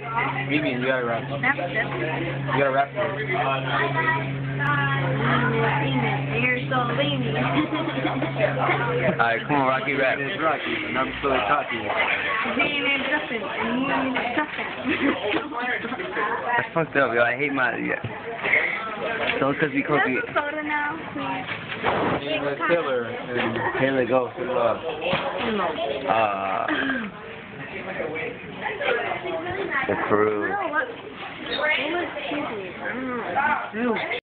Vivian, you gotta rap. You gotta rap for it. You're so leany. Alright, come on, Rocky, rap. It's Rocky, and I'm so cocky. That's fucked up, yo. I hate my... Yeah. Don't cause we cookie. That's a soda now, please. Taylor, and Taylor, go. The crew. What was cheesy? I don't know.